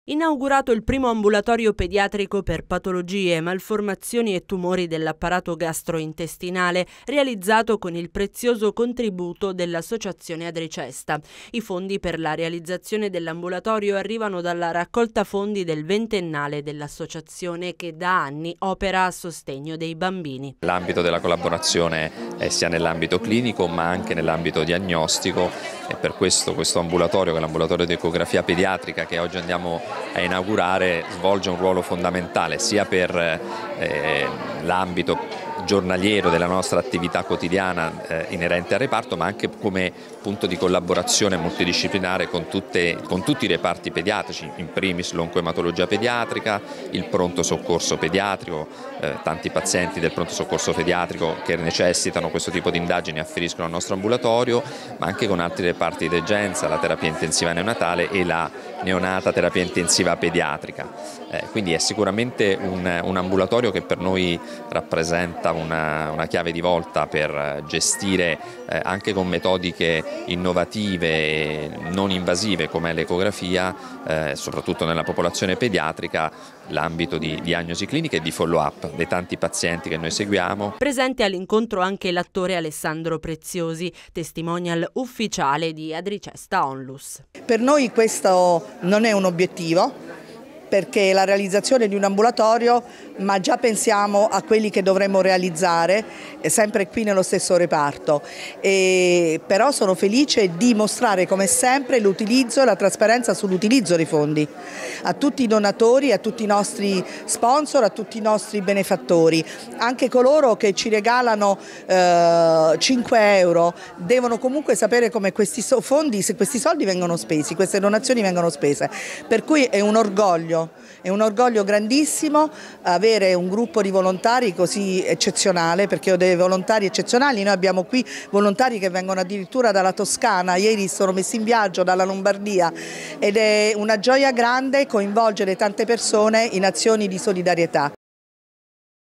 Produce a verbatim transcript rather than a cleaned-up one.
Inaugurato il primo ambulatorio pediatrico per patologie, malformazioni e tumori dell'apparato gastrointestinale, realizzato con il prezioso contributo dell'Associazione Adricesta. I fondi per la realizzazione dell'ambulatorio arrivano dalla raccolta fondi del ventennale dell'associazione, che da anni opera a sostegno dei bambini. L'ambito della collaborazione è sia nell'ambito clinico ma anche nell'ambito diagnostico, e per questo questo ambulatorio, che è l'ambulatorio di ecografia pediatrica che oggi andiamo a inaugurare, svolge un ruolo fondamentale sia per eh, l'ambito giornaliero della nostra attività quotidiana eh, inerente al reparto, ma anche come punto di collaborazione multidisciplinare con, tutte, con tutti i reparti pediatrici, in primis l'oncoematologia pediatrica, il pronto soccorso pediatrico. Eh, tanti pazienti del pronto soccorso pediatrico che necessitano questo tipo di indagini afferiscono al nostro ambulatorio, ma anche con altri reparti di degenza, la terapia intensiva neonatale e la neonata terapia intensiva pediatrica. Eh, quindi è sicuramente un, un ambulatorio che per noi rappresenta una, una chiave di volta per gestire eh, anche con metodiche innovative e non invasive come l'ecografia, eh, soprattutto nella popolazione pediatrica, l'ambito di diagnosi clinica e di follow-up dei tanti pazienti che noi seguiamo. Presente all'incontro anche l'attore Alessandro Preziosi, testimonial ufficiale di Adricesta Onlus. Per noi questo non è un obiettivo, perché la realizzazione di un ambulatorio, ma già pensiamo a quelli che dovremmo realizzare, sempre qui nello stesso reparto. E però sono felice di mostrare come sempre l'utilizzo e la trasparenza sull'utilizzo dei fondi a tutti i donatori, a tutti i nostri sponsor, a tutti i nostri benefattori. Anche coloro che ci regalano eh, cinque euro devono comunque sapere come questi fondi, se questi soldi vengono spesi, queste donazioni vengono spese. Per cui è un orgoglio. È un orgoglio grandissimo avere un gruppo di volontari così eccezionale, perché ho dei volontari eccezionali. Noi abbiamo qui volontari che vengono addirittura dalla Toscana, ieri sono messi in viaggio dalla Lombardia, ed è una gioia grande coinvolgere tante persone in azioni di solidarietà.